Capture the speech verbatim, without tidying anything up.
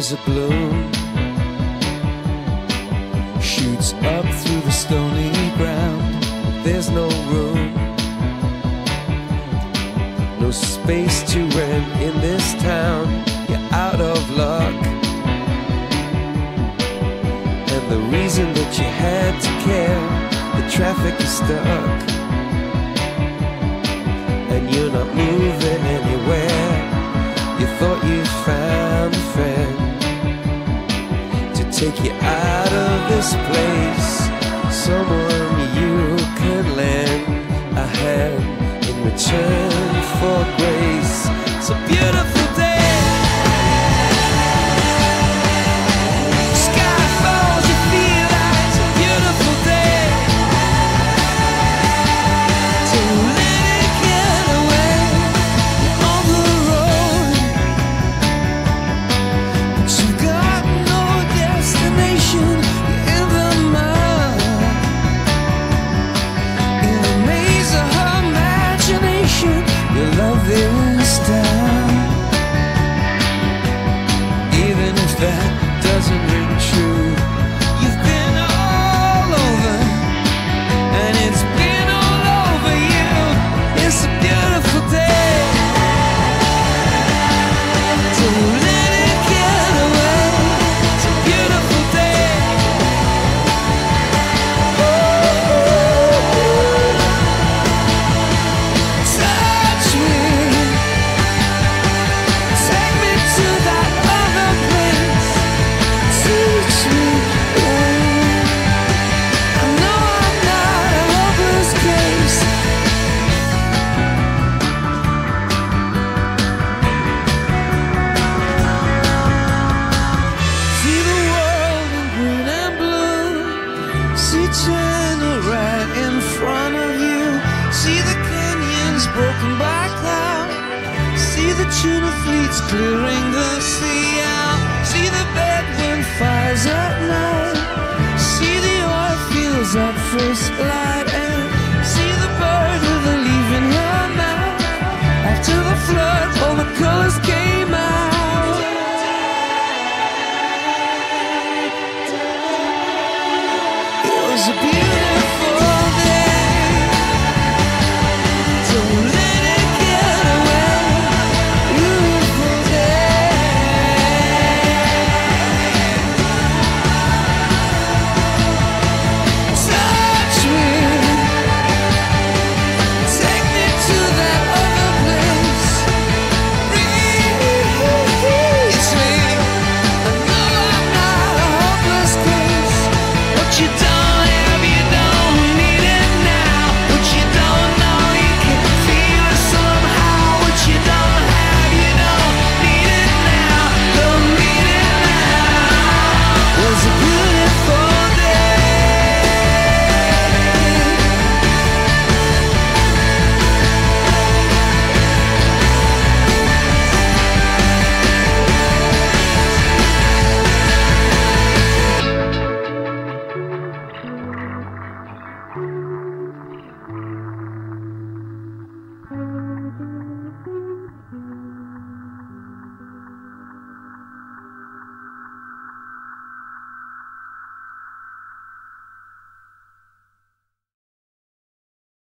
as a bloom shoots up through the stony ground. There's no room, no space to rent in this town. You're out of luck, and the reason that you had to care, the traffic is stuck, and you're not moving anywhere. You thought you found a friend to take you out of this place, someone you can lend a hand in return for grace. It's a beautiful day. Sky falls, you feel like it's a beautiful day. So let it get away on the road, but you've got no destination. You're in the mud, in a maze of her imagination. Your love is down, even if that doesn't ring true. You've been all over, and it's been all over you. It's a beautiful day. So let it get away. It's a beautiful day. Touch me, take me to that other place. Teach me, yeah. I know I'm not a hopeless case. See the world in green and blue. See China right in front of you. See the canyons broken by cloud. See the tuna fleets clearing the sea out. See the bedroom fires at night. See the oil fields at first light. And see the bird with a leaf in her mouth. After the flood, all the colors came out. It was a beautiful